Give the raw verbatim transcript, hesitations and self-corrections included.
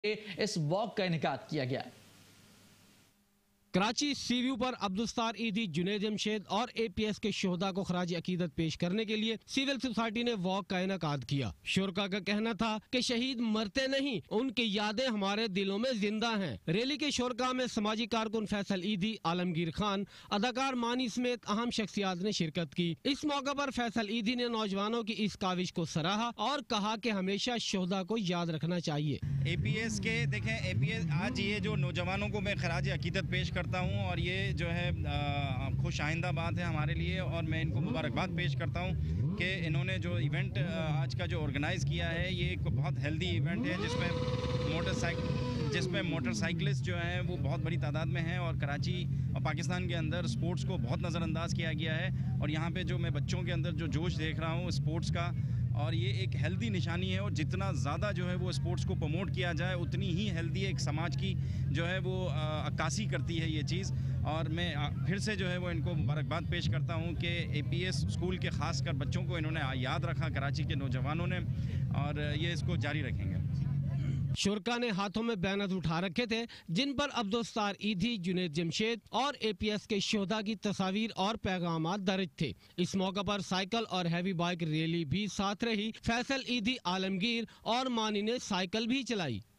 इस वॉक का इनेकाद किया गया। कराची सी व्यू पर अब्दुस्तार ईदी, जुनैद जमशेद और ए पी एस के शोहदा को खराज अकीदत पेश करने के लिए सिविल सोसाइटी ने वॉक का इनेकाद किया। शुरका का कहना था कि शहीद मरते नहीं, उनकी यादें हमारे दिलों में जिंदा हैं। रैली के शुरका में समाजी कारकुन फैसल ईदी, आलमगीर खान, अदाकार मानी समेत अहम शख्सियात ने शिरकत की। इस मौका पर फैसल ईदी ने नौजवानों की इस काविश को सराहा और कहा कि हमेशा शोहदा को याद रखना चाहिए। ए पी एस के देखें, ए पी एस आज ये जो नौजवानों को मैं खराज अकीदत पेश करता हूँ और ये जो है खुश आइंदा बात है हमारे लिए और मैं इनको मुबारकबाद पेश करता हूँ कि इन्होंने जो इवेंट आज का जो ऑर्गेनाइज़ किया है ये एक बहुत हेल्दी इवेंट है जिसमें मोटरसाइकिल जिसमें मोटरसाइकिलिस्ट जो हैं वो बहुत बड़ी तादाद में हैं और कराची और पाकिस्तान के अंदर स्पोर्ट्स को बहुत नज़रअंदाज किया गया है और यहाँ पे जो मैं बच्चों के अंदर जो जोश देख रहा हूँ स्पोर्ट्स का, और ये एक हेल्दी निशानी है और जितना ज़्यादा जो है वो स्पोर्ट्स को प्रमोट किया जाए उतनी ही हेल्दी एक समाज की जो है वो अक्कासी करती है ये चीज़। और मैं फिर से जो है वो इनको मुबारकबाद पेश करता हूँ कि ए पी एस स्कूल के ख़ास कर बच्चों को इन्होंने याद रखा, कराची के नौजवानों ने, और ये इसको जारी रखेंगे। शुरका ने हाथों में बैनर उठा रखे थे जिन पर अब्दुस्तार ईदी, जुनैद जमशेद और ए पी एस के शोहदा की तस्वीर और पैगाम दर्ज थे। इस मौका पर साइकिल और हैवी बाइक रैली भी साथ रही। फैसल ईदी, आलमगीर और मानी ने साइकिल भी चलाई।